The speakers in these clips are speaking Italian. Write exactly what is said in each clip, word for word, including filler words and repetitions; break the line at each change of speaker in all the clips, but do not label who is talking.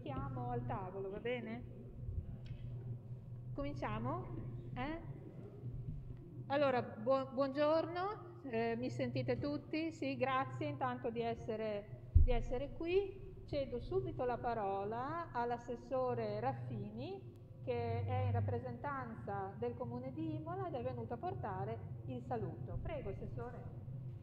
chiamo al tavolo, va bene? Cominciamo? Eh? Allora, bu buongiorno, eh, mi sentite tutti? Sì, grazie intanto di essere, di essere qui. Cedo subito la parola all'assessore Raffini, che è in rappresentanza del Comune di Imola ed è venuto a portare il saluto. Prego, assessore.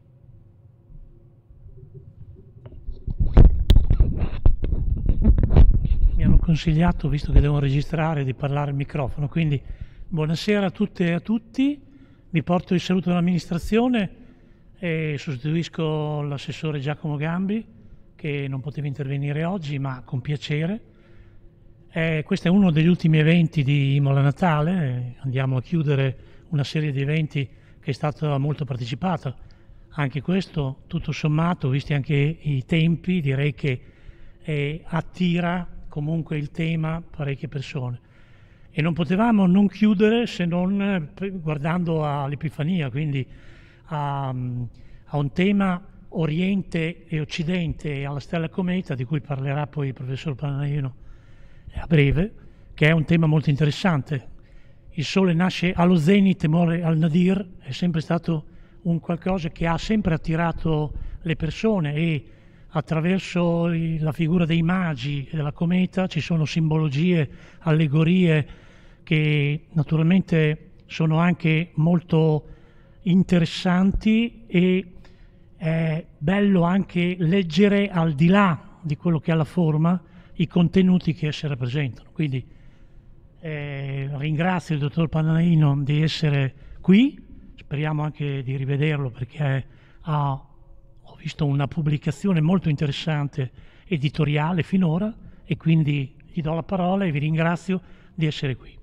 Mi hanno consigliato, visto che devo registrare, di parlare al microfono, quindi buonasera a tutte e a tutti, vi porto il saluto dell'amministrazione e sostituisco l'assessore Giacomo Gambi, che non poteva intervenire oggi, ma con piacere. Eh, questo è uno degli ultimi eventi di Imola Natale, andiamo a chiudere una serie di eventi che è stata molto partecipata. Anche questo, tutto sommato, visti anche i tempi, direi che eh, attira comunque il tema parecchie persone. E non potevamo non chiudere se non guardando all'Epifania, quindi a, a un tema Oriente e Occidente e alla Stella Cometa, di cui parlerà poi il professor Panaino a breve, che è un tema molto interessante. Il Sole nasce allo zenit e muore al nadir, è sempre stato un qualcosa che ha sempre attirato le persone e attraverso la figura dei magi e della cometa ci sono simbologie, allegorie che naturalmente sono anche molto interessanti e è bello anche leggere al di là di quello che ha la forma i contenuti che esse rappresentano. Quindi eh, ringrazio il dottor Panaino di essere qui, speriamo anche di rivederlo perché ha, ho visto una pubblicazione molto interessante editoriale finora e quindi gli do la parola e vi ringrazio di essere qui.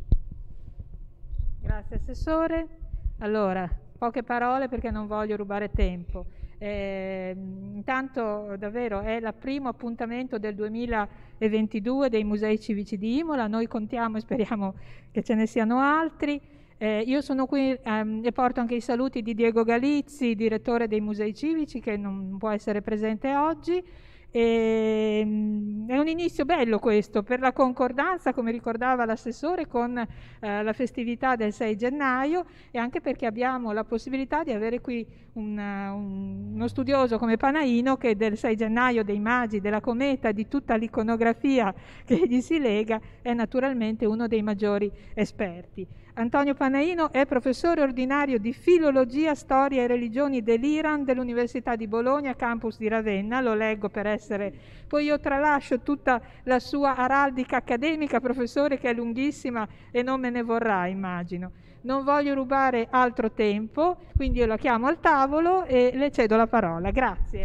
Grazie Assessore. Allora, poche parole perché non voglio rubare tempo. Eh, intanto davvero è il primo appuntamento del duemilaventidue dei Musei Civici di Imola, noi contiamo e speriamo che ce ne siano altri. Eh, io sono qui ehm, e porto anche i saluti di Diego Galizzi, direttore dei Musei Civici, che non può essere presente oggi. E, um, è un inizio bello questo per la concordanza, come ricordava l'assessore, con eh, la festività del sei gennaio e anche perché abbiamo la possibilità di avere qui un, un, uno studioso come Panaino che del sei gennaio, dei magi, della cometa, di tutta l'iconografia che gli si lega è naturalmente uno dei maggiori esperti. Antonio Panaino è professore ordinario di Filologia, Storia e Religioni dell'Iran dell'Università di Bologna, campus di Ravenna, lo leggo per essere... Poi io tralascio tutta la sua araldica accademica, professore, che è lunghissima e non me ne vorrà, immagino. Non voglio rubare altro tempo, quindi io la chiamo al tavolo e le cedo la parola. Grazie.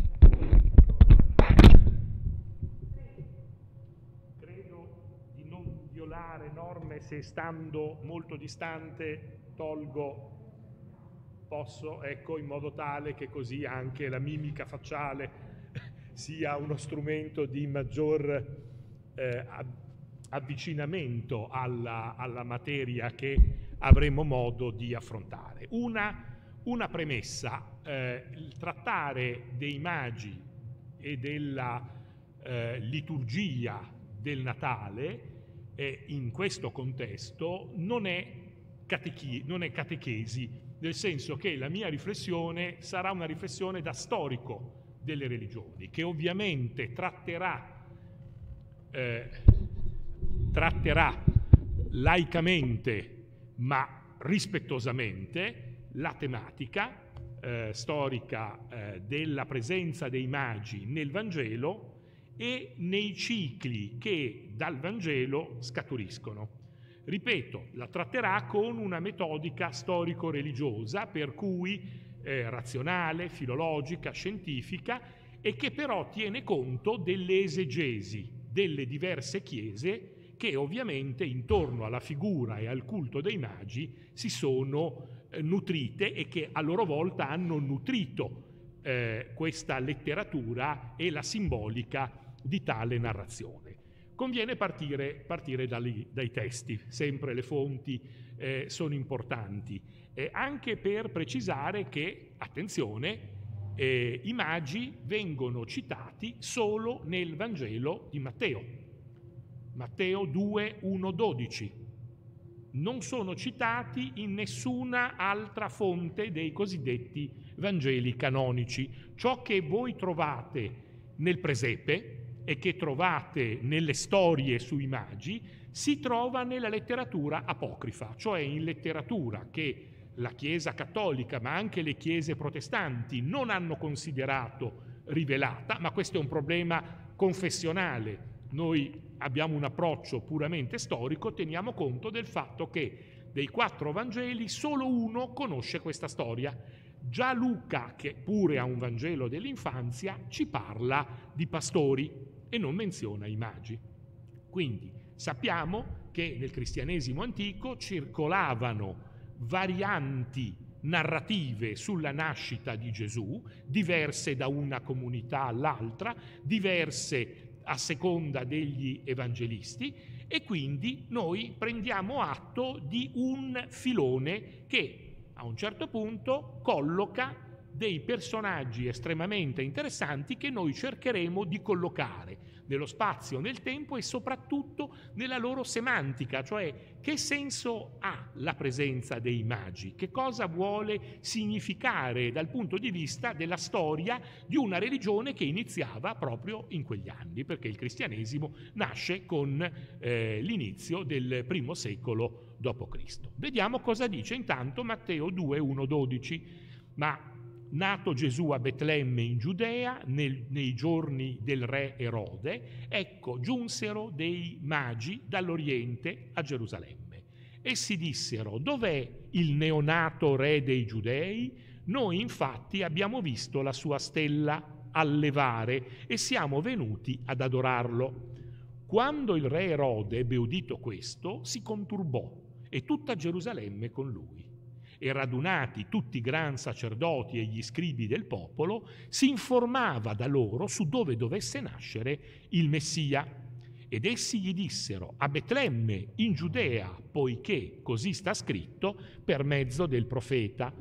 Norme, se stando molto distante tolgo, posso, ecco, in modo tale che così anche la mimica facciale sia uno strumento di maggior eh, avvicinamento alla, alla materia che avremo modo di affrontare. Una, una premessa, eh, il trattare dei magi e della eh, liturgia del Natale E in questo contesto non è, catechi, non è catechesi, nel senso che la mia riflessione sarà una riflessione da storico delle religioni, che ovviamente tratterà, eh, tratterà laicamente ma rispettosamente la tematica eh, storica eh, della presenza dei magi nel Vangelo e nei cicli che dal Vangelo scaturiscono. Ripeto, la tratterà con una metodica storico-religiosa, per cui eh, razionale, filologica, scientifica, e che però tiene conto delle esegesi delle diverse chiese che ovviamente intorno alla figura e al culto dei magi si sono eh, nutrite e che a loro volta hanno nutrito eh, questa letteratura e la simbolica di tale narrazione. Conviene partire, partire dai, dai testi, sempre le fonti eh, sono importanti, eh, anche per precisare che, attenzione, eh, i magi vengono citati solo nel Vangelo di Matteo, Matteo due, uno, dodici. Non sono citati in nessuna altra fonte dei cosiddetti Vangeli canonici. Ciò che voi trovate nel presepe e che trovate nelle storie sui magi si trova nella letteratura apocrifa, cioè in letteratura che la Chiesa cattolica, ma anche le chiese protestanti, non hanno considerato rivelata, ma questo è un problema confessionale. Noi abbiamo un approccio puramente storico, teniamo conto del fatto che dei quattro Vangeli solo uno conosce questa storia. Già Luca, che pure ha un Vangelo dell'infanzia, ci parla di pastori e non menziona i magi. Quindi sappiamo che nel cristianesimo antico circolavano varianti narrative sulla nascita di Gesù, diverse da una comunità all'altra, diverse a seconda degli evangelisti, e quindi noi prendiamo atto di un filone che a un certo punto colloca dei personaggi estremamente interessanti che noi cercheremo di collocare nello spazio, nel tempo e soprattutto nella loro semantica, cioè che senso ha la presenza dei magi, che cosa vuole significare dal punto di vista della storia di una religione che iniziava proprio in quegli anni, perché il cristianesimo nasce con eh, l'inizio del primo secolo dopo Cristo. Vediamo cosa dice intanto Matteo due, uno, dodici. Ma nato Gesù a Betlemme in Giudea, nel, nei giorni del re Erode, ecco giunsero dei magi dall'Oriente a Gerusalemme. Essi dissero: dov'è il neonato re dei Giudei? Noi infatti abbiamo visto la sua stella allevare e siamo venuti ad adorarlo. Quando il re Erode ebbe udito questo, si conturbò e tutta Gerusalemme con lui. E radunati tutti i gran sacerdoti e gli scribi del popolo, si informava da loro su dove dovesse nascere il Messia. Ed essi gli dissero: a Betlemme in Giudea, poiché così sta scritto per mezzo del profeta.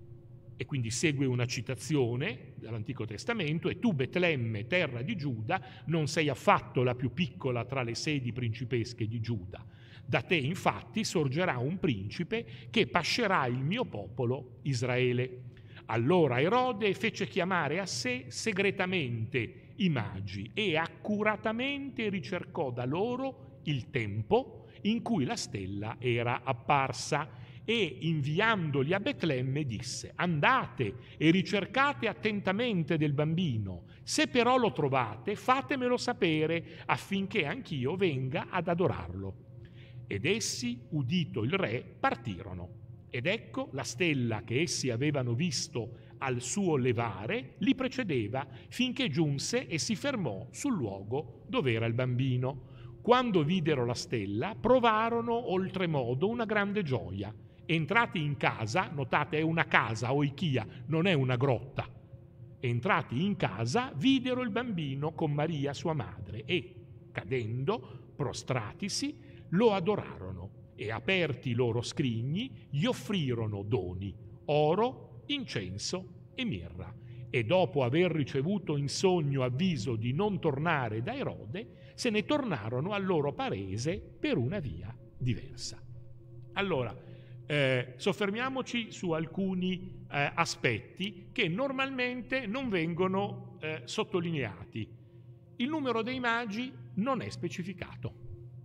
E quindi segue una citazione dall'Antico Testamento: e tu, Betlemme, terra di Giuda, non sei affatto la più piccola tra le sedi principesche di Giuda. Da te infatti sorgerà un principe che pascerà il mio popolo Israele. Allora Erode fece chiamare a sé segretamente i magi e accuratamente ricercò da loro il tempo in cui la stella era apparsa e, inviandoli a Betlemme, disse: andate e ricercate attentamente del bambino, se però lo trovate fatemelo sapere affinché anch'io venga ad adorarlo. Ed essi, udito il re, partirono. Ed ecco la stella che essi avevano visto al suo levare li precedeva finché giunse e si fermò sul luogo dove era il bambino. Quando videro la stella provarono oltremodo una grande gioia. Entrati in casa, notate è una casa, oikia, non è una grotta. Entrati in casa videro il bambino con Maria sua madre e, cadendo, prostratisi, lo adorarono e, aperti i loro scrigni, gli offrirono doni, oro, incenso e mirra. E dopo aver ricevuto in sogno avviso di non tornare da Erode, se ne tornarono al loro paese per una via diversa. Allora, eh, soffermiamoci su alcuni eh, aspetti che normalmente non vengono eh, sottolineati. Il numero dei magi non è specificato.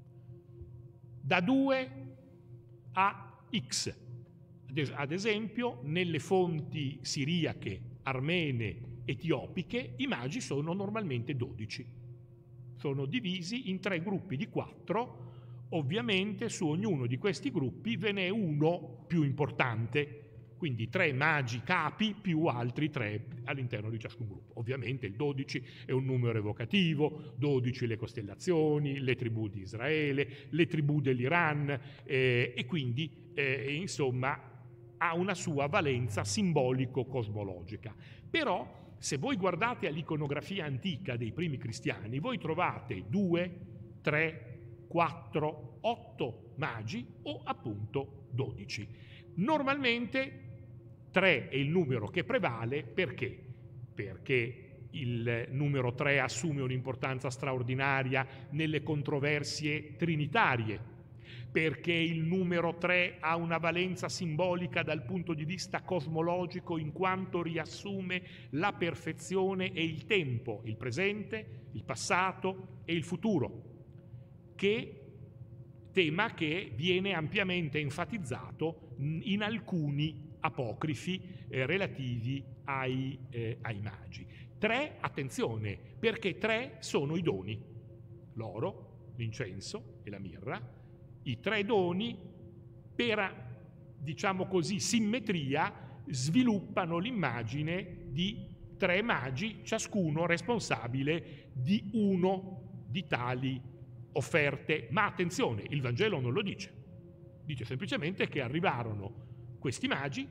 Da due a X. Ad esempio, nelle fonti siriache, armene, etiopiche, i magi sono normalmente dodici. Sono divisi in tre gruppi di quattro. Ovviamente su ognuno di questi gruppi ve n'è uno più importante, quindi tre magi capi più altri tre all'interno di ciascun gruppo. Ovviamente il dodici è un numero evocativo, dodici le costellazioni, le tribù di Israele, le tribù dell'Iran, eh, e quindi eh, insomma ha una sua valenza simbolico-cosmologica. Però se voi guardate all'iconografia antica dei primi cristiani, voi trovate due, tre, quattro, otto magi o appunto dodici. Normalmente tre è il numero che prevale perché? perché il numero tre assume un'importanza straordinaria nelle controversie trinitarie, perché il numero tre ha una valenza simbolica dal punto di vista cosmologico in quanto riassume la perfezione e il tempo, il presente, il passato e il futuro, che tema che viene ampiamente enfatizzato in alcuni apocrifi eh, relativi ai, eh, ai magi. Tre, attenzione, perché tre sono i doni: l'oro, l'incenso e la mirra. I tre doni, per, diciamo così, simmetria, sviluppano l'immagine di tre magi, ciascuno responsabile di uno di tali offerte. Ma attenzione, il Vangelo non lo dice. Dice semplicemente che arrivarono questi magi,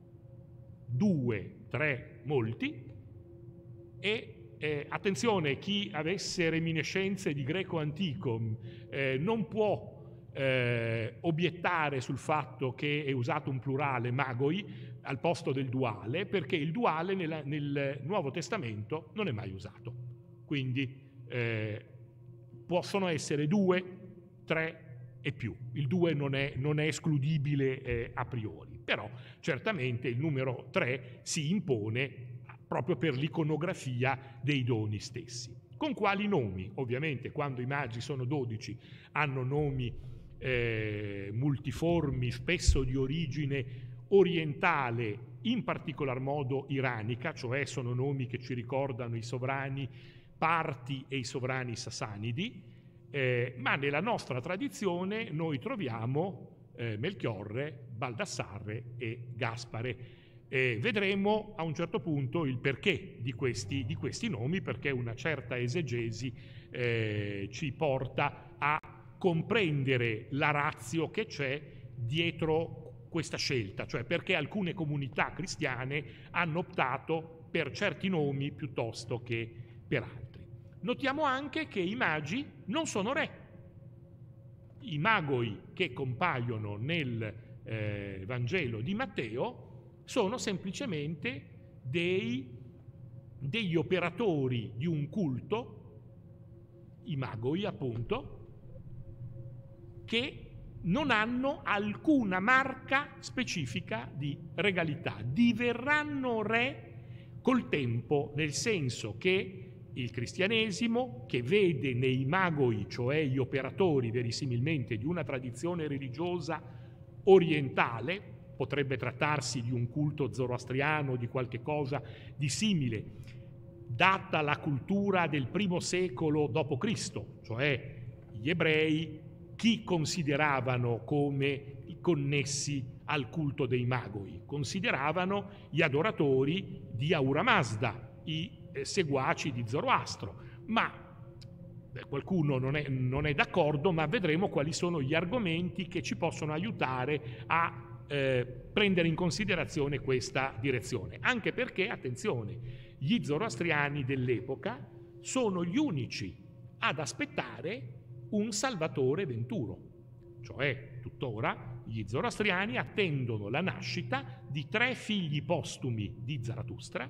due, tre, molti, e eh, attenzione, chi avesse reminiscenze di greco antico eh, non può Eh, obiettare sul fatto che è usato un plurale magoi al posto del duale, perché il duale nella, nel Nuovo Testamento non è mai usato. Quindi eh, possono essere due, tre e più. Il due non è, non è escludibile eh, a priori, però certamente il numero tre si impone proprio per l'iconografia dei doni stessi. Con quali nomi? Ovviamente quando i magi sono dodici hanno nomi Eh, multiformi, spesso di origine orientale, in particolar modo iranica, cioè sono nomi che ci ricordano i sovrani parti e i sovrani sassanidi, eh, ma nella nostra tradizione noi troviamo eh, Melchiorre, Baldassarre e Gaspare. Eh, vedremo a un certo punto il perché di questi, di questi nomi, perché una certa esegesi eh, ci porta a comprendere la ratio che c'è dietro questa scelta, cioè perché alcune comunità cristiane hanno optato per certi nomi piuttosto che per altri. Notiamo anche che i magi non sono re. I magoi che compaiono nel eh, Vangelo di Matteo sono semplicemente dei, degli operatori di un culto, i magoi appunto, che non hanno alcuna marca specifica di regalità. Diverranno re col tempo, nel senso che il cristianesimo, che vede nei magoi, cioè gli operatori verosimilmente di una tradizione religiosa orientale, potrebbe trattarsi di un culto zoroastriano, di qualche cosa di simile, data la cultura del primo secolo dopo Cristo, cioè gli ebrei, chi consideravano come connessi al culto dei magoi? Consideravano gli adoratori di Ahura Mazda, i eh, seguaci di Zoroastro. Ma beh, qualcuno non è, non è d'accordo, ma vedremo quali sono gli argomenti che ci possono aiutare a eh, prendere in considerazione questa direzione. Anche perché, attenzione, gli zoroastriani dell'epoca sono gli unici ad aspettare un Salvatore venturo, cioè tuttora gli zoroastriani attendono la nascita di tre figli postumi di Zarathustra,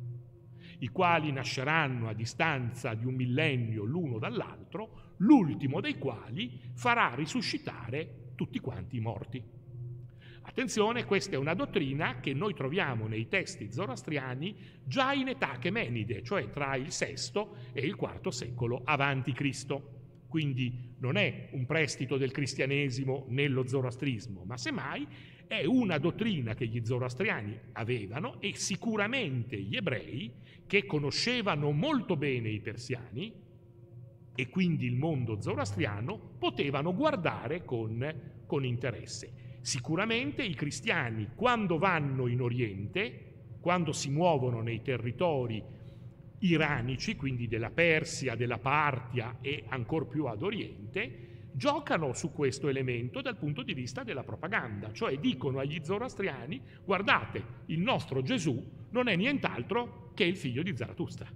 i quali nasceranno a distanza di un millennio l'uno dall'altro, l'ultimo dei quali farà risuscitare tutti quanti i morti. Attenzione, questa è una dottrina che noi troviamo nei testi zoroastriani già in età chemenide, cioè tra il sesto e il quarto secolo avanti Cristo. Quindi non è un prestito del cristianesimo nello zoroastrismo, ma semmai è una dottrina che gli zoroastriani avevano e sicuramente gli ebrei, che conoscevano molto bene i persiani e quindi il mondo zoroastriano, potevano guardare con, con interesse. Sicuramente i cristiani, quando vanno in Oriente, quando si muovono nei territori iranici, quindi della Persia, della Partia e ancor più ad Oriente, giocano su questo elemento dal punto di vista della propaganda, cioè dicono agli zoroastriani: guardate, il nostro Gesù non è nient'altro che il figlio di Zarathustra,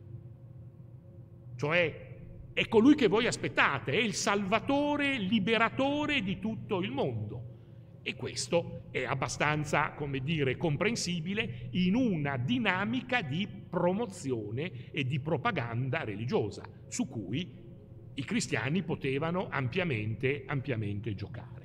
cioè è colui che voi aspettate, è il salvatore, liberatore di tutto il mondo. E questo è abbastanza, come dire, comprensibile in una dinamica di promozione e di propaganda religiosa, su cui i cristiani potevano ampiamente, ampiamente giocare.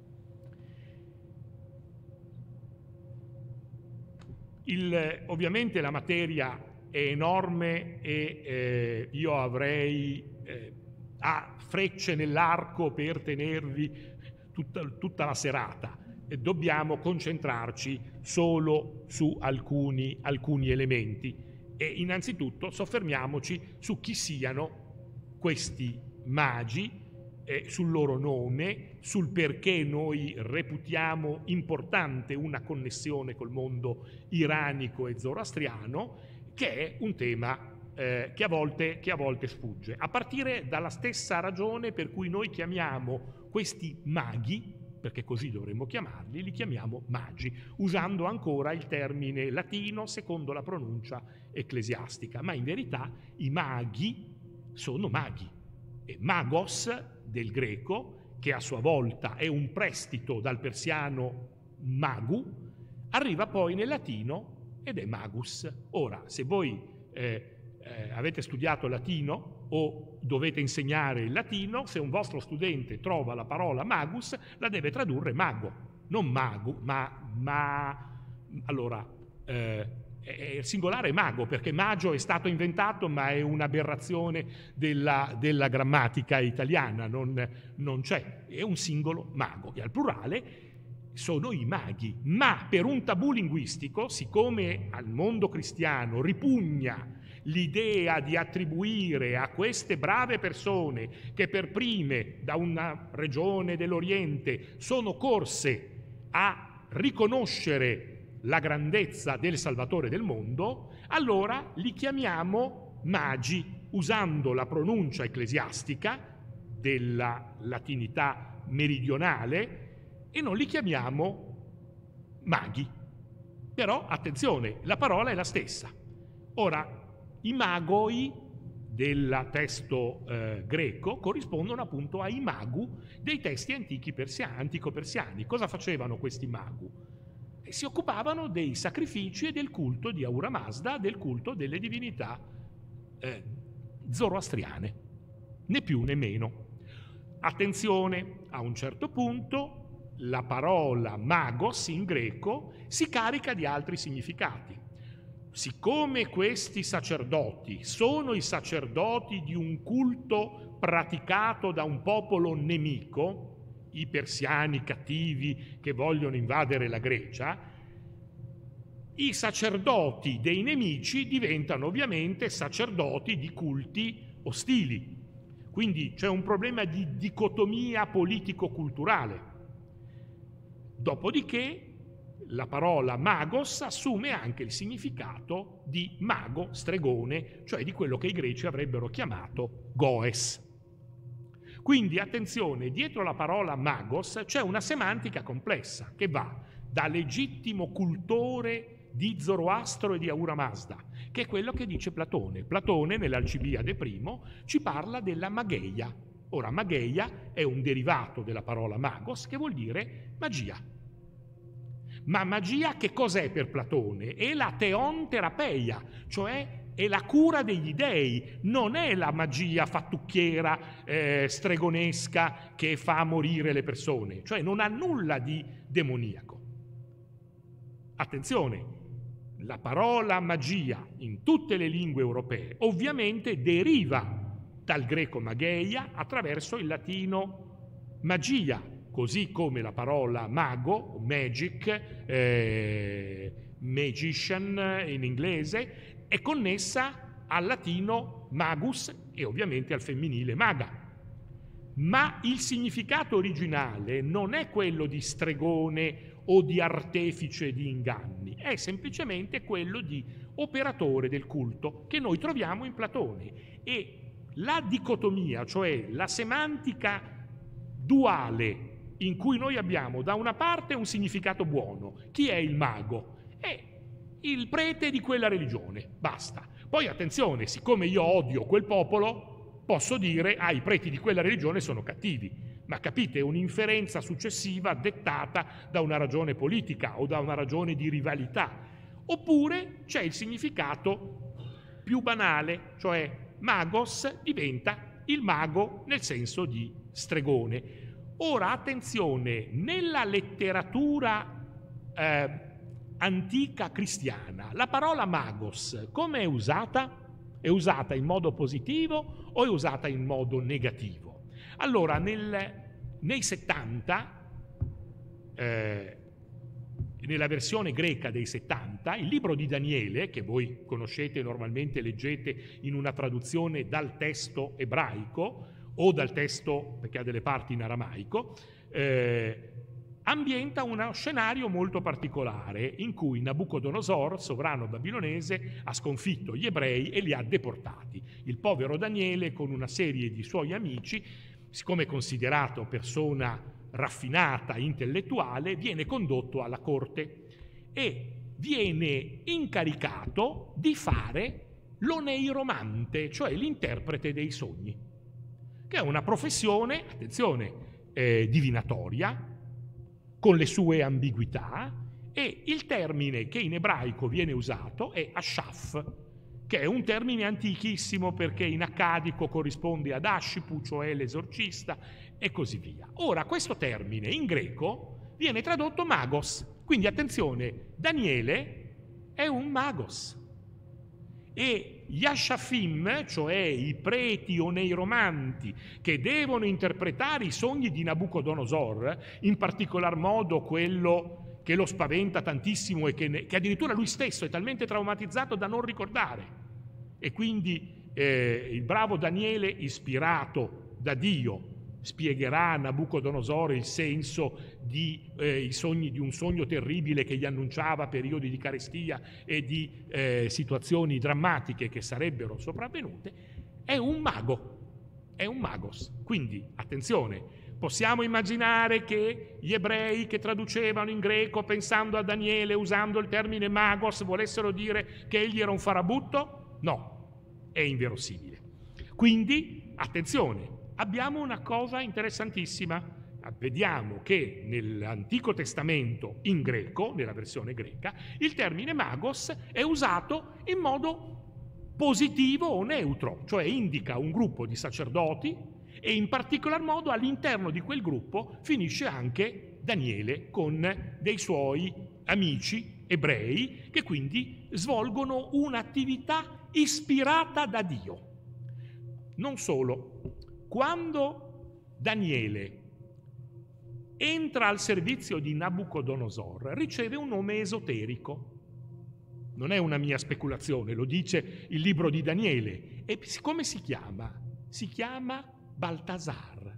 Il, ovviamente la materia è enorme e eh, io avrei eh, a frecce nell'arco per tenervi tutta, tutta la serata. E dobbiamo concentrarci solo su alcuni, alcuni elementi e innanzitutto soffermiamoci su chi siano questi magi, eh, sul loro nome, sul perché noi reputiamo importante una connessione col mondo iranico e zoroastriano, che è un tema eh, che, a volte, che a volte sfugge, a partire dalla stessa ragione per cui noi chiamiamo questi maghi, perché così dovremmo chiamarli, li chiamiamo magi, usando ancora il termine latino secondo la pronuncia ecclesiastica, ma in verità i maghi sono maghi. E magos del greco, che a sua volta è un prestito dal persiano magu, arriva poi nel latino ed è magus. Ora, se voi eh, eh, avete studiato latino o dovete insegnare il latino, se un vostro studente trova la parola magus, la deve tradurre mago, non magu, ma, ma allora, eh, è il singolare mago, perché magio è stato inventato, ma è un'aberrazione della, della grammatica italiana, non, non c'è, è un singolo mago, e al plurale sono i maghi, ma per un tabù linguistico, siccome al mondo cristiano ripugna l'idea di attribuire a queste brave persone che per prime da una regione dell'Oriente sono corse a riconoscere la grandezza del Salvatore del mondo, allora li chiamiamo magi, usando la pronuncia ecclesiastica della latinità meridionale, e non li chiamiamo maghi. Però, attenzione, la parola è la stessa. Ora, i magoi del testo eh, greco corrispondono appunto ai magu dei testi antichi persiani, antico-persiani. Cosa facevano questi magu? E si occupavano dei sacrifici e del culto di Ahura Mazda, del culto delle divinità eh, zoroastriane, né più né meno. Attenzione, a un certo punto la parola magos in greco si carica di altri significati. Siccome questi sacerdoti sono i sacerdoti di un culto praticato da un popolo nemico, i persiani cattivi che vogliono invadere la Grecia, i sacerdoti dei nemici diventano ovviamente sacerdoti di culti ostili. Quindi c'è un problema di dicotomia politico-culturale. Dopodiché la parola magos assume anche il significato di mago, stregone, cioè di quello che i greci avrebbero chiamato goes. Quindi attenzione, dietro la parola magos c'è una semantica complessa che va da legittimo cultore di Zoroastro e di Ahura Mazda, che è quello che dice Platone. Platone nell'Alcibiade primo ci parla della mageia. Ora, mageia è un derivato della parola magos, che vuol dire magia. Ma magia che cos'è per Platone? È la teonterapeia, cioè è la cura degli dei, non è la magia fattucchiera, eh, stregonesca che fa morire le persone, cioè non ha nulla di demoniaco. Attenzione, la parola magia in tutte le lingue europee ovviamente deriva dal greco mageia attraverso il latino magia, così come la parola mago, magic, eh, magician in inglese, è connessa al latino magus e ovviamente al femminile maga. Ma il significato originale non è quello di stregone o di artefice di inganni, è semplicemente quello di operatore del culto che noi troviamo in Platone. E la dicotomia, cioè la semantica duale in cui noi abbiamo da una parte un significato buono, chi è il mago? È il prete di quella religione, basta. Poi attenzione, siccome io odio quel popolo, posso dire, ah, i preti di quella religione sono cattivi, ma capite, è un'inferenza successiva dettata da una ragione politica o da una ragione di rivalità. Oppure c'è il significato più banale, cioè magos diventa il mago nel senso di stregone. Ora, attenzione, nella letteratura eh, antica cristiana, la parola magos come è usata? È usata in modo positivo o è usata in modo negativo? Allora, nel, nei settanta, eh, nella versione greca dei settanta, il libro di Daniele, che voi conoscete normalmente, leggete in una traduzione dal testo ebraico o dal testo, perché ha delle parti in aramaico, eh, ambienta uno scenario molto particolare in cui Nabucodonosor, sovrano babilonese, ha sconfitto gli ebrei e li ha deportati. Il povero Daniele, con una serie di suoi amici, siccome è considerato persona raffinata, intellettuale, viene condotto alla corte e viene incaricato di fare l'oneiromante, cioè l'interprete dei sogni, che è una professione, attenzione, eh, divinatoria, con le sue ambiguità, e il termine che in ebraico viene usato è ashaf, che è un termine antichissimo perché in accadico corrisponde ad Ashipu, cioè l'esorcista, e così via. Ora, questo termine in greco viene tradotto magos, quindi attenzione, Daniele è un magos. E gli ashafim, cioè i preti oneiromanti che devono interpretare i sogni di Nabucodonosor, in particolar modo quello che lo spaventa tantissimo e che, ne, che addirittura lui stesso è talmente traumatizzato da non ricordare, e quindi eh, il bravo Daniele, ispirato da Dio, spiegherà a Nabucodonosor il senso di, eh, i sogni, di un sogno terribile che gli annunciava periodi di carestia e di eh, situazioni drammatiche che sarebbero sopravvenute. È un mago, è un magos. Quindi, attenzione, possiamo immaginare che gli ebrei che traducevano in greco pensando a Daniele usando il termine magos volessero dire che egli era un farabutto? No, è inverosimile. Quindi, attenzione, abbiamo una cosa interessantissima. Vediamo che nell'Antico Testamento in greco, nella versione greca, il termine magos è usato in modo positivo o neutro, cioè indica un gruppo di sacerdoti e in particolar modo all'interno di quel gruppo finisce anche Daniele con dei suoi amici ebrei che quindi svolgono un'attività ispirata da Dio. Non solo. Quando Daniele entra al servizio di Nabucodonosor, riceve un nome esoterico. Non è una mia speculazione, lo dice il libro di Daniele. E come si chiama? Si chiama Baltasar.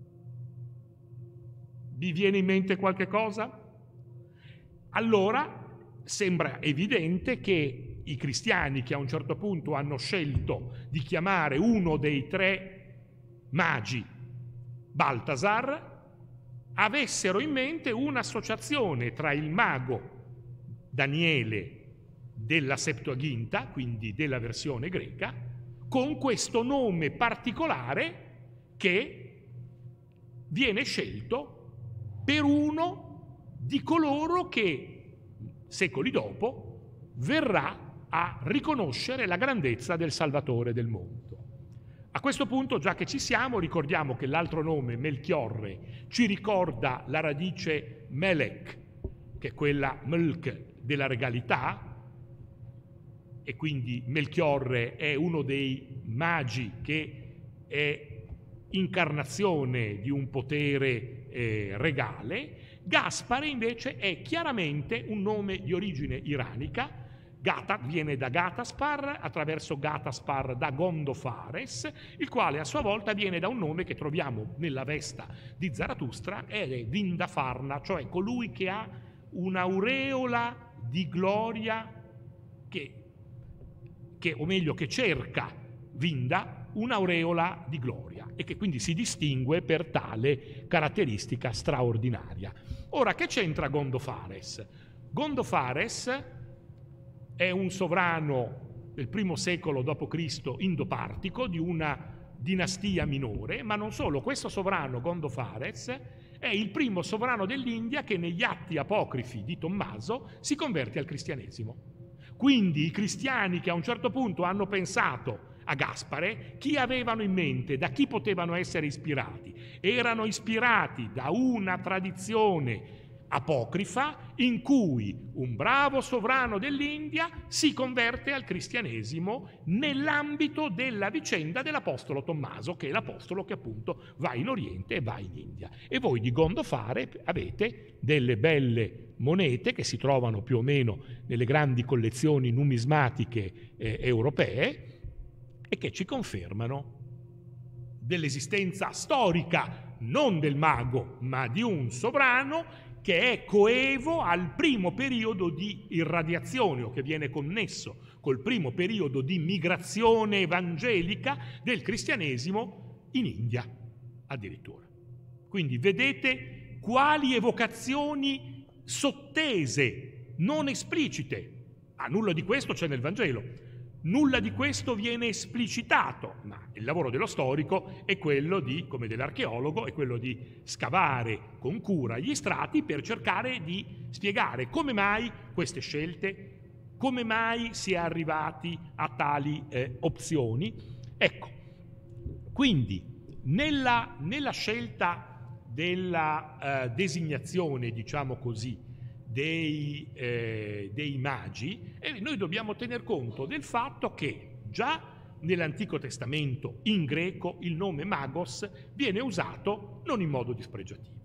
Vi viene in mente qualche cosa? Allora sembra evidente che i cristiani che a un certo punto hanno scelto di chiamare uno dei tre magi Baltasar avessero in mente un'associazione tra il mago Daniele della Septuaginta, quindi della versione greca, con questo nome particolare che viene scelto per uno di coloro che secoli dopo verrà a riconoscere la grandezza del Salvatore del mondo. A questo punto, già che ci siamo, ricordiamo che l'altro nome, Melchiorre, ci ricorda la radice Melech, che è quella Melch della regalità, e quindi Melchiorre è uno dei magi che è incarnazione di un potere eh, regale. Gaspare invece è chiaramente un nome di origine iranica. Gata viene da Gataspar, attraverso Gataspar da Gondofares, il quale a sua volta viene da un nome che troviamo nella Vesta di Zarathustra, ed è Vindafarna, cioè colui che ha un'aureola di gloria che, che, o meglio, che cerca, Vinda, un'aureola di gloria e che quindi si distingue per tale caratteristica straordinaria. Ora, che c'entra Gondofares? Gondofares è un sovrano del primo secolo dopo Cristo indopartico di una dinastia minore, ma non solo, questo sovrano Gondofares è il primo sovrano dell'India che negli atti apocrifi di Tommaso si converte al cristianesimo. Quindi i cristiani che a un certo punto hanno pensato a Gaspare, chi avevano in mente, da chi potevano essere ispirati? Erano ispirati da una tradizione apocrifa in cui un bravo sovrano dell'India si converte al cristianesimo nell'ambito della vicenda dell'apostolo Tommaso, che è l'apostolo che appunto va in Oriente e va in India. E voi di Gondofare avete delle belle monete che si trovano più o meno nelle grandi collezioni numismatiche eh, europee e che ci confermano dell'esistenza storica non del mago ma di un sovrano che è coevo al primo periodo di irradiazione o che viene connesso col primo periodo di migrazione evangelica del cristianesimo in India addirittura. Quindi vedete quali evocazioni sottese, non esplicite. Ah, nulla di questo c'è nel Vangelo. Nulla di questo viene esplicitato, ma il lavoro dello storico è quello di, come dell'archeologo, è quello di scavare con cura gli strati per cercare di spiegare come mai queste scelte, come mai si è arrivati a tali eh, opzioni. Ecco, quindi nella, nella scelta della eh, designazione, diciamo così, Dei, eh, dei magi, e noi dobbiamo tener conto del fatto che già nell'Antico Testamento in greco il nome magos viene usato non in modo dispregiativo,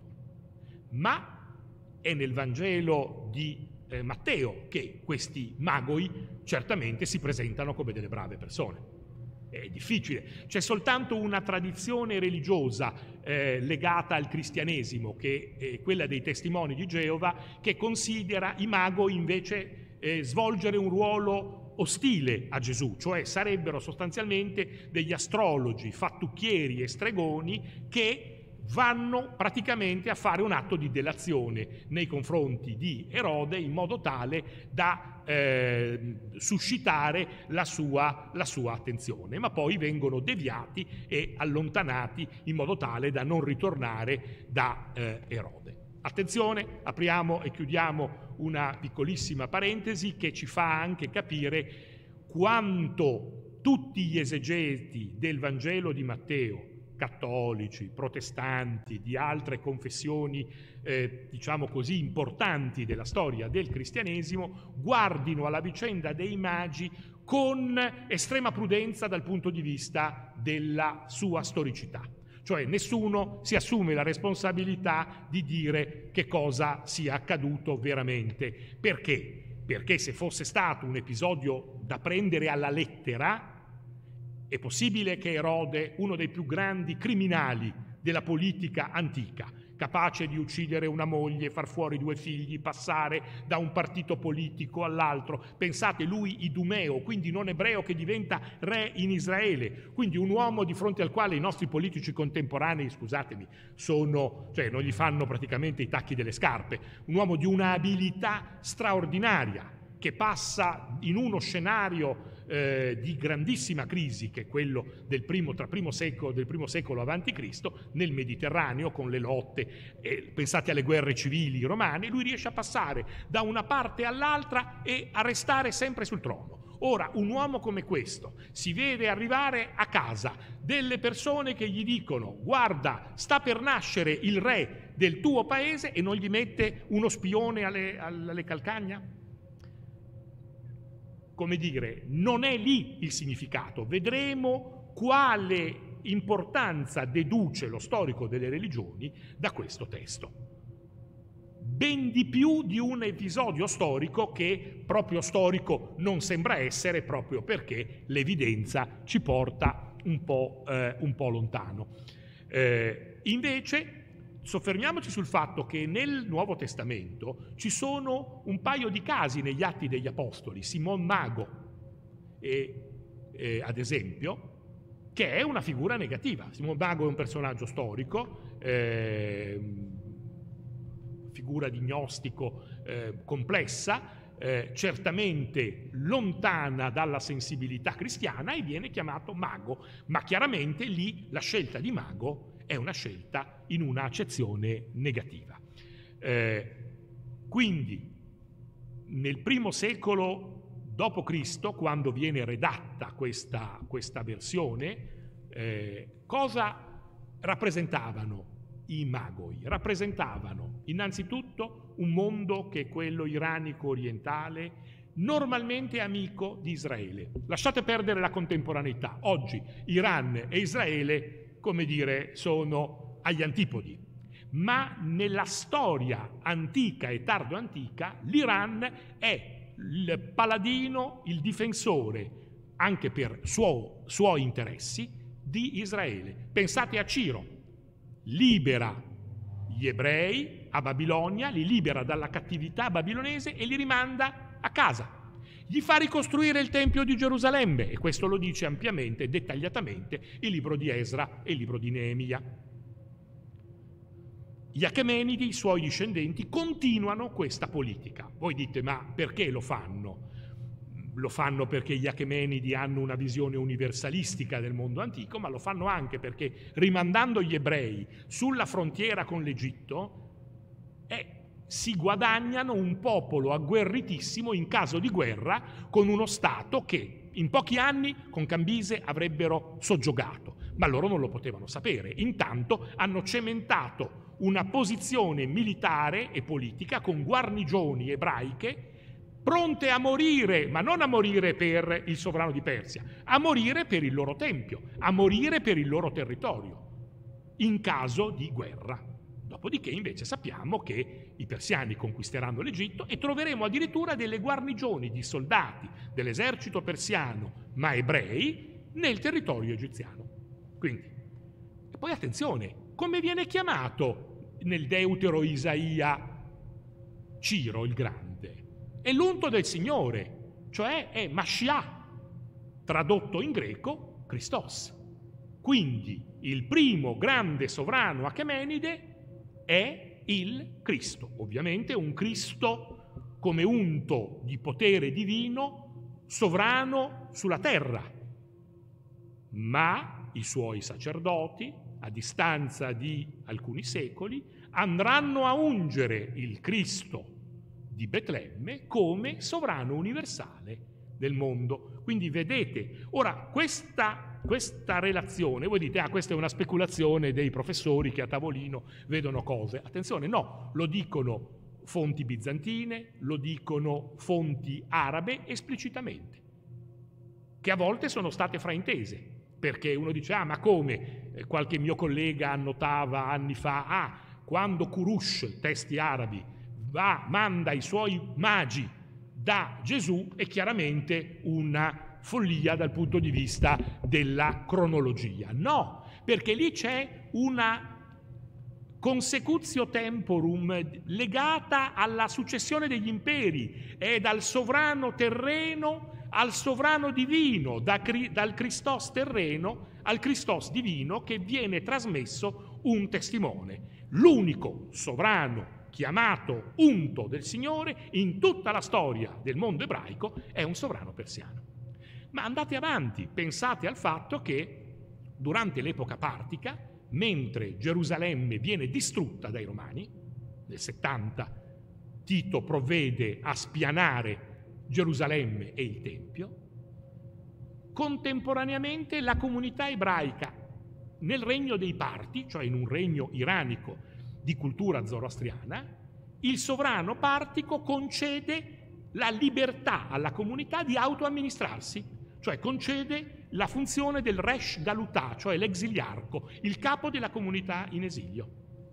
ma è nel Vangelo di eh, Matteo che questi magoi certamente si presentano come delle brave persone. È difficile, c'è soltanto una tradizione religiosa eh, legata al cristianesimo, che è quella dei testimoni di Geova, che considera i magoi invece eh, svolgere un ruolo ostile a Gesù, cioè sarebbero sostanzialmente degli astrologi, fattucchieri e stregoni che vanno praticamente a fare un atto di delazione nei confronti di Erode in modo tale da eh, suscitare la sua, la sua attenzione, ma poi vengono deviati e allontanati in modo tale da non ritornare da eh, Erode. Attenzione, apriamo e chiudiamo una piccolissima parentesi che ci fa anche capire quanto tutti gli esegeti del Vangelo di Matteo, cattolici, protestanti, di altre confessioni, eh, diciamo così, importanti della storia del cristianesimo, guardino alla vicenda dei magi con estrema prudenza dal punto di vista della sua storicità. Cioè nessuno si assume la responsabilità di dire che cosa sia accaduto veramente. Perché? Perché se fosse stato un episodio da prendere alla lettera, è possibile che Erode, uno dei più grandi criminali della politica antica, capace di uccidere una moglie, far fuori due figli, passare da un partito politico all'altro, pensate lui idumeo, quindi non ebreo, che diventa re in Israele, quindi un uomo di fronte al quale i nostri politici contemporanei, scusatemi, sono, cioè non gli fanno praticamente i tacchi delle scarpe, un uomo di una abilità straordinaria, che passa in uno scenario eh, di grandissima crisi, che è quello del primo, tra primo secolo, del primo secolo avanti Cristo, nel Mediterraneo, con le lotte, eh, pensate alle guerre civili romane, lui riesce a passare da una parte all'altra e a restare sempre sul trono. Ora, un uomo come questo si vede arrivare a casa delle persone che gli dicono: guarda, sta per nascere il re del tuo paese, e non gli mette uno spione alle, alle calcagna? Come dire, non è lì il significato. Vedremo quale importanza deduce lo storico delle religioni da questo testo. Ben di più di un episodio storico che proprio storico non sembra essere, proprio perché l'evidenza ci porta un po', eh, un po' lontano. Eh, invece soffermiamoci sul fatto che nel Nuovo Testamento ci sono un paio di casi negli Atti degli Apostoli, Simon Mago, e, eh, ad esempio, che è una figura negativa. Simon Mago è un personaggio storico, eh, figura di gnostico eh, complessa, eh, certamente lontana dalla sensibilità cristiana, e viene chiamato mago, ma chiaramente lì la scelta di mago è una scelta in una accezione negativa. Eh, quindi nel primo secolo dopo Cristo, quando viene redatta questa, questa versione, eh, cosa rappresentavano i Magoi? Rappresentavano innanzitutto un mondo che è quello iranico orientale, normalmente amico di Israele. Lasciate perdere la contemporaneità. Oggi Iran e Israele, come dire, sono agli antipodi. Ma nella storia antica e tardo antica l'Iran è il paladino, il difensore, anche per suo, suoi interessi, di Israele. Pensate a Ciro, libera gli ebrei a Babilonia, li libera dalla cattività babilonese e li rimanda a casa. Gli fa ricostruire il Tempio di Gerusalemme, e questo lo dice ampiamente, dettagliatamente, il libro di Esra e il libro di Neemia. Gli Achemenidi, i suoi discendenti, continuano questa politica. Voi dite, ma perché lo fanno? Lo fanno perché gli Achemenidi hanno una visione universalistica del mondo antico, ma lo fanno anche perché, rimandando gli ebrei sulla frontiera con l'Egitto, eh, si guadagnano un popolo agguerritissimo in caso di guerra con uno Stato che in pochi anni con Cambise avrebbero soggiogato, ma loro non lo potevano sapere. Intanto hanno cementato una posizione militare e politica con guarnigioni ebraiche pronte a morire, ma non a morire per il sovrano di Persia, a morire per il loro tempio, a morire per il loro territorio, in caso di guerra. Dopodiché invece sappiamo che i persiani conquisteranno l'Egitto e troveremo addirittura delle guarnigioni di soldati dell'esercito persiano, ma ebrei, nel territorio egiziano. Quindi, e poi attenzione, come viene chiamato nel Deutero Isaia Ciro il Grande? È l'unto del Signore, cioè è Mashiach, tradotto in greco Christos. Quindi il primo grande sovrano achemenide è il Cristo, ovviamente un Cristo come unto di potere divino, sovrano sulla terra, ma i suoi sacerdoti, a distanza di alcuni secoli, andranno a ungere il Cristo di Betlemme come sovrano universale del mondo. Quindi vedete, ora questa, questa relazione, voi dite, ah, questa è una speculazione dei professori che a tavolino vedono cose. Attenzione, no, lo dicono fonti bizantine, lo dicono fonti arabe esplicitamente, che a volte sono state fraintese, perché uno dice, ah, ma come? Eh, qualche mio collega annotava anni fa, ah, quando Kurush, testi arabi, va, manda i suoi magi da Gesù, è chiaramente una follia dal punto di vista della cronologia. No, perché lì c'è una consecutio temporum legata alla successione degli imperi, è dal sovrano terreno al sovrano divino, da, dal Christos terreno al Christos divino, che viene trasmesso un testimone. L'unico sovrano chiamato unto del Signore in tutta la storia del mondo ebraico è un sovrano persiano. Ma andate avanti, pensate al fatto che durante l'epoca partica, mentre Gerusalemme viene distrutta dai Romani, nel settanta Tito provvede a spianare Gerusalemme e il Tempio, contemporaneamente la comunità ebraica nel regno dei Parti, cioè in un regno iranico di cultura zoroastriana, il sovrano partico concede la libertà alla comunità di autoamministrarsi, cioè concede la funzione del Resh Galutà, cioè l'exiliarco, il capo della comunità in esilio.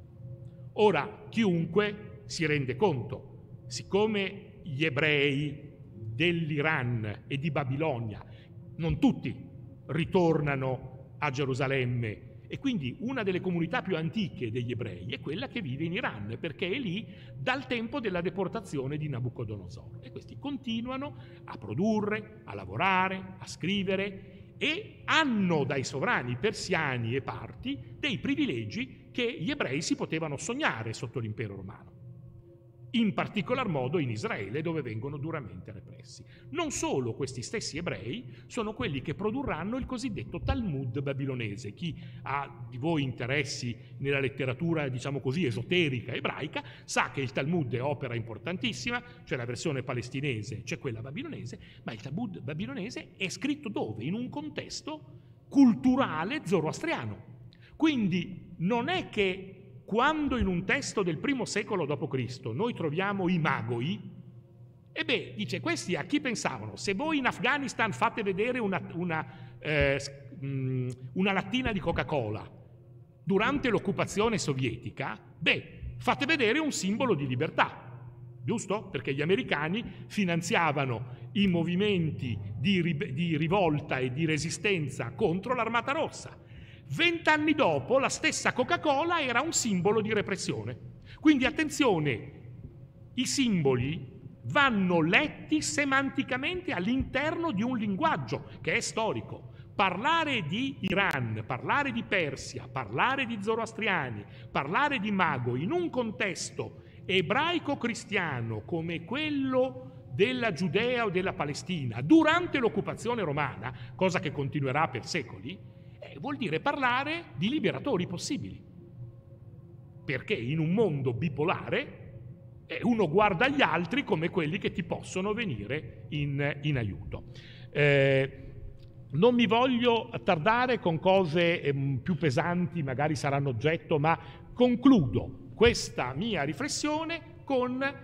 Ora, chiunque si rende conto, siccome gli ebrei dell'Iran e di Babilonia, non tutti ritornano a Gerusalemme, e quindi una delle comunità più antiche degli ebrei è quella che vive in Iran, perché è lì dal tempo della deportazione di Nabucodonosor. E questi continuano a produrre, a lavorare, a scrivere, e hanno dai sovrani persiani e parti dei privilegi che gli ebrei si potevano sognare sotto l'impero romano. in particolar modo in Israele, dove vengono duramente repressi. Non solo, questi stessi ebrei sono quelli che produrranno il cosiddetto Talmud babilonese. Chi ha di voi interessi nella letteratura, diciamo così, esoterica ebraica, sa che il Talmud è opera importantissima, c'è la versione palestinese, c'è quella babilonese, ma il Talmud babilonese è scritto dove? In un contesto culturale zoroastriano. Quindi non è che quando in un testo del primo secolo dopo Cristo noi troviamo i magoi, e beh, dice, questi a chi pensavano? Se voi in Afghanistan fate vedere una, una, eh, una lattina di Coca-Cola durante l'occupazione sovietica, beh, fate vedere un simbolo di libertà, giusto? Perché gli americani finanziavano i movimenti di, ri- di rivolta e di resistenza contro l'Armata Rossa. Vent'anni dopo la stessa Coca-Cola era un simbolo di repressione. Quindi attenzione, i simboli vanno letti semanticamente all'interno di un linguaggio che è storico. Parlare di Iran, parlare di Persia, parlare di zoroastriani, parlare di mago in un contesto ebraico-cristiano come quello della Giudea o della Palestina durante l'occupazione romana, cosa che continuerà per secoli, vuol dire parlare di liberatori possibili, perché in un mondo bipolare uno guarda gli altri come quelli che ti possono venire in, in aiuto. Eh, non mi voglio tardare con cose eh, più pesanti, magari saranno oggetto, ma concludo questa mia riflessione con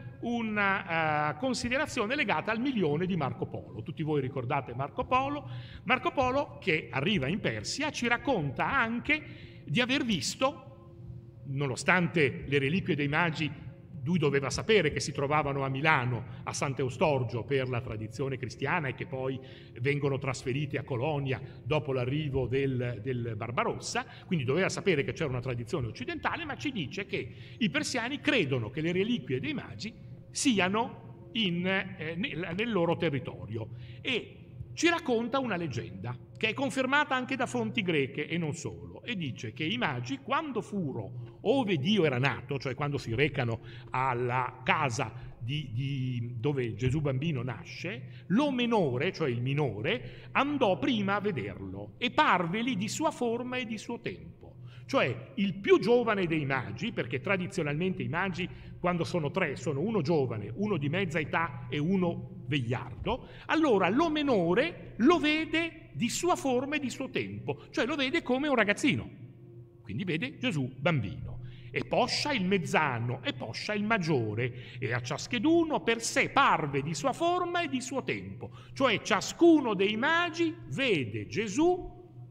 una uh, considerazione legata al milione di Marco Polo. Tutti voi ricordate Marco Polo? Marco Polo, che arriva in Persia, ci racconta anche di aver visto, nonostante le reliquie dei magi, lui doveva sapere che si trovavano a Milano, a Sant'Eustorgio per la tradizione cristiana e che poi vengono trasferite a Colonia dopo l'arrivo del, del Barbarossa, quindi doveva sapere che c'era una tradizione occidentale, ma ci dice che i persiani credono che le reliquie dei magi siano in, eh, nel, nel loro territorio e ci racconta una leggenda che è confermata anche da fonti greche e non solo, e dice che i magi, quando furo ove Dio era nato, cioè quando si recano alla casa di, di, dove Gesù bambino nasce, lo menore, cioè il minore, andò prima a vederlo e parveli di sua forma e di suo tempo. Cioè il più giovane dei magi, perché tradizionalmente i magi quando sono tre sono uno giovane, uno di mezza età e uno vegliardo, allora lo minore lo vede di sua forma e di suo tempo, cioè lo vede come un ragazzino, quindi vede Gesù bambino. E poscia il mezzano e poscia il maggiore, e a ciascheduno per sé parve di sua forma e di suo tempo, cioè ciascuno dei magi vede Gesù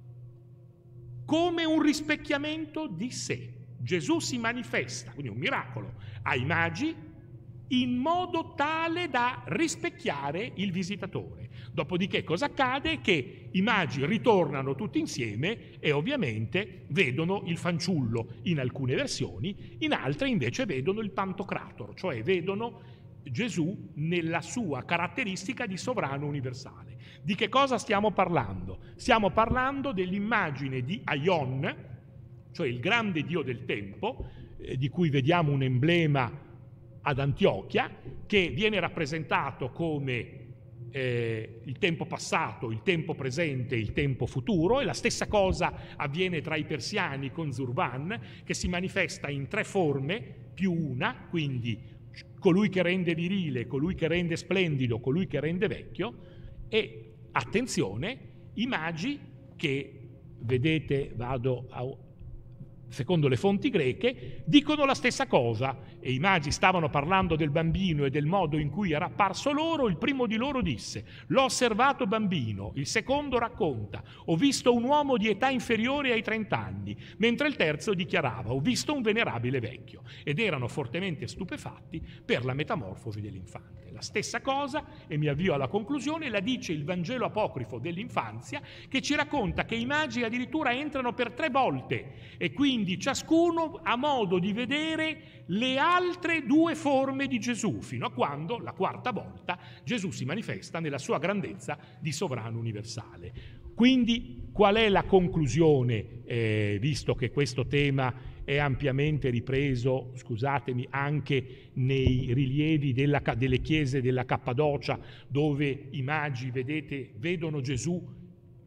come un rispecchiamento di sé. Gesù si manifesta, quindi un miracolo, ai magi in modo tale da rispecchiare il visitatore. Dopodiché cosa accade? Che i magi ritornano tutti insieme e ovviamente vedono il fanciullo in alcune versioni, in altre invece vedono il Pantocrator, cioè vedono Gesù nella sua caratteristica di sovrano universale. Di che cosa stiamo parlando? Stiamo parlando dell'immagine di Aion, cioè il grande dio del tempo, eh, di cui vediamo un emblema ad Antiochia, che viene rappresentato come eh, il tempo passato, il tempo presente, il tempo futuro, e la stessa cosa avviene tra i persiani con Zurvan, che si manifesta in tre forme più una, quindi colui che rende virile, colui che rende splendido, colui che rende vecchio, e attenzione, i magi che, vedete, vado a... secondo le fonti greche, dicono la stessa cosa, e i magi stavano parlando del bambino e del modo in cui era apparso loro. Il primo di loro disse: l'ho osservato bambino. Il secondo racconta: ho visto un uomo di età inferiore ai trent'anni, mentre il terzo dichiarava: ho visto un venerabile vecchio. Ed erano fortemente stupefatti per la metamorfosi dell'infante. La stessa cosa, e mi avvio alla conclusione, la dice il Vangelo apocrifo dell'infanzia, che ci racconta che i magi addirittura entrano per tre volte e quindi ciascuno ha modo di vedere le altre due forme di Gesù, fino a quando la quarta volta Gesù si manifesta nella sua grandezza di sovrano universale. Quindi qual è la conclusione, eh, visto che questo tema è ampiamente ripreso, scusatemi, anche nei rilievi della, delle chiese della Cappadocia, dove i magi, vedete, vedono Gesù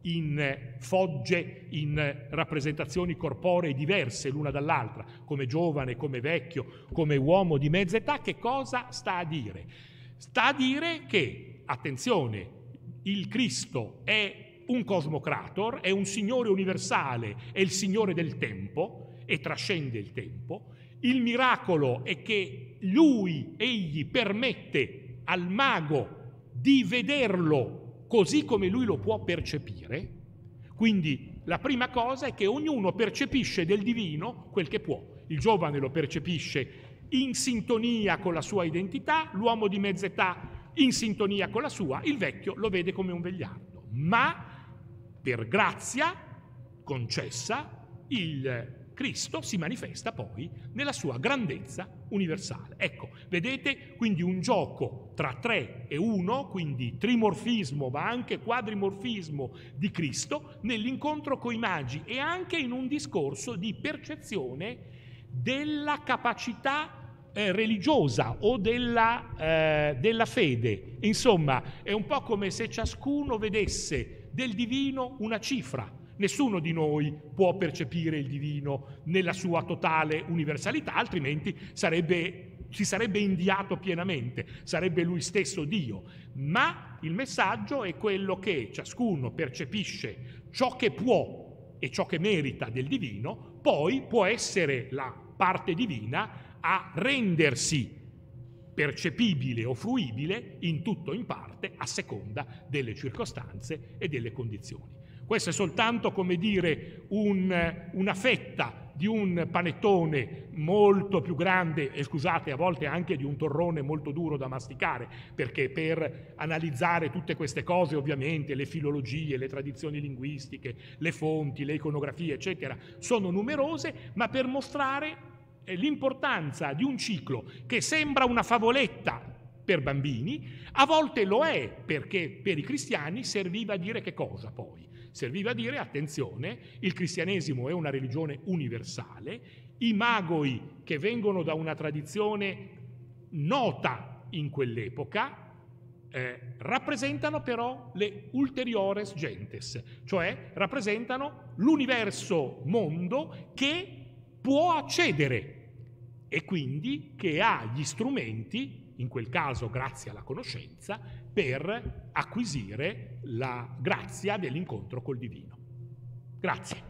in fogge, in rappresentazioni corporee diverse l'una dall'altra, come giovane, come vecchio, come uomo di mezza età. Che cosa sta a dire? Sta a dire che, attenzione, il Cristo è un cosmocrator, è un Signore universale, è il Signore del tempo e trascende il tempo. Il miracolo è che lui, egli, permette al mago di vederlo così come lui lo può percepire. Quindi la prima cosa è che ognuno percepisce del divino quel che può. Il giovane lo percepisce in sintonia con la sua identità, l'uomo di mezza età in sintonia con la sua, il vecchio lo vede come un vegliardo. Ma per grazia concessa, il Cristo si manifesta poi nella sua grandezza universale. Ecco, vedete quindi un gioco tra tre e uno, quindi trimorfismo ma anche quadrimorfismo di Cristo nell'incontro coi magi e anche in un discorso di percezione della capacità eh, religiosa o della, eh, della fede. Insomma, è un po' come se ciascuno vedesse del divino una cifra. Nessuno di noi può percepire il divino nella sua totale universalità, altrimenti sarebbe, si sarebbe indiato pienamente, sarebbe lui stesso Dio. Ma il messaggio è quello che ciascuno percepisce ciò che può e ciò che merita del divino, poi può essere la parte divina a rendersi percepibile o fruibile in tutto o in parte a seconda delle circostanze e delle condizioni. Questo è soltanto, come dire, un, una fetta di un panettone molto più grande e, scusate, a volte anche di un torrone molto duro da masticare, perché per analizzare tutte queste cose, ovviamente, le filologie, le tradizioni linguistiche, le fonti, le iconografie, eccetera, sono numerose, ma per mostrare l'importanza di un ciclo che sembra una favoletta per bambini, a volte lo è, perché per i cristiani serviva a dire che cosa poi? Serviva a dire, attenzione, il cristianesimo è una religione universale, i magoi che vengono da una tradizione nota in quell'epoca eh, rappresentano però le ulteriores gentes, cioè rappresentano l'universo mondo che può accedere e quindi che ha gli strumenti, in quel caso grazie alla conoscenza, per acquisire la grazia dell'incontro col divino. Grazie.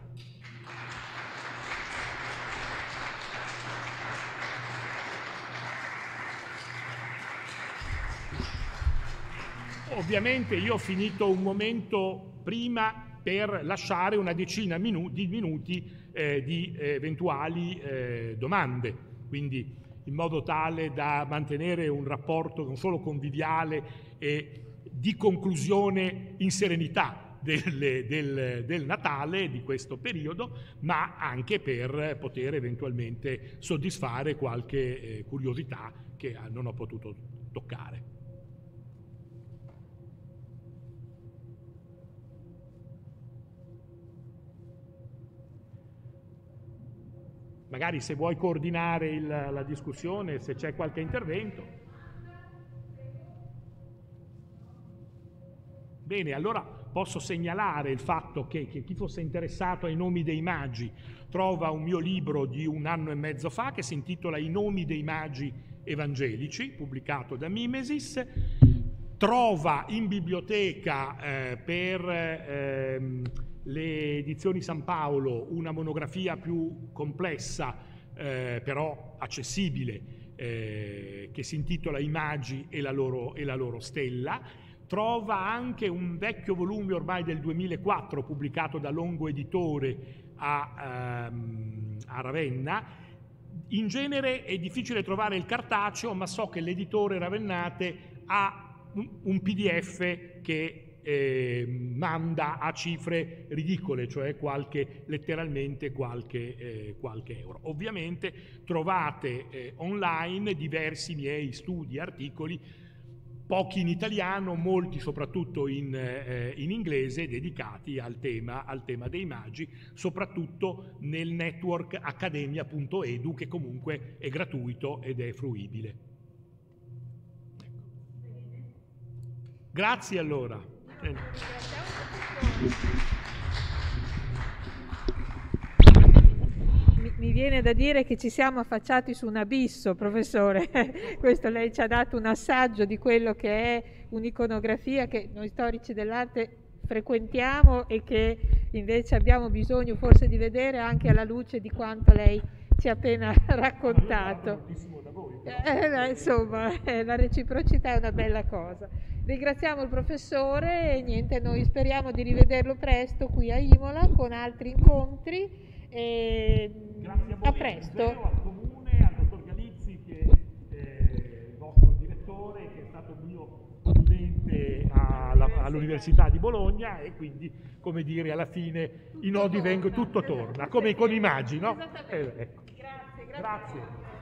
Ovviamente io ho finito un momento prima per lasciare una decina minu- di minuti eh, di eh, eventuali eh, domande, quindi in modo tale da mantenere un rapporto non solo conviviale e di conclusione in serenità del, del, del Natale, di questo periodo, ma anche per poter eventualmente soddisfare qualche eh, curiosità che non ho potuto toccare. Magari se vuoi coordinare il, la discussione, se c'è qualche intervento. Bene, allora posso segnalare il fatto che, che chi fosse interessato ai nomi dei magi trova un mio libro di un anno e mezzo fa che si intitola I nomi dei magi evangelici, pubblicato da Mimesis. Trova in biblioteca eh, per eh, le edizioni San Paolo una monografia più complessa, eh, però accessibile, eh, che si intitola I magi e la loro, e la loro stella. Trova anche un vecchio volume ormai del duemilaquattro pubblicato da Longo Editore a, ehm, a Ravenna. In genere è difficile trovare il cartaceo, ma so che l'editore Ravennate ha un P D F che eh, manda a cifre ridicole, cioè qualche, letteralmente qualche, eh, qualche euro. Ovviamente trovate eh, online diversi miei studi, articoli, pochi in italiano, molti soprattutto in, eh, in inglese, dedicati al tema, al tema dei magi, soprattutto nel network accademia punto edu, che comunque è gratuito ed è fruibile. Grazie allora.
Mi viene da dire che ci siamo affacciati su un abisso, professore. Questo lei ci ha dato un assaggio di quello che è un'iconografia che noi storici dell'arte frequentiamo e che invece abbiamo bisogno forse di vedere anche alla luce di quanto lei ci ha appena raccontato. Eh, insomma, eh, la reciprocità è una bella cosa. Ringraziamo il professore e niente, noi speriamo di rivederlo presto qui a Imola con altri incontri. E
grazie a voi,
a presto.
Al Comune, al dottor Galizzi, che è il vostro direttore, che è stato mio studente all'Università di Bologna, e quindi, come dire, alla fine i nodi vengono, tutto torna, come con i magi, no? Eh, ecco.
Grazie, grazie.
Grazie.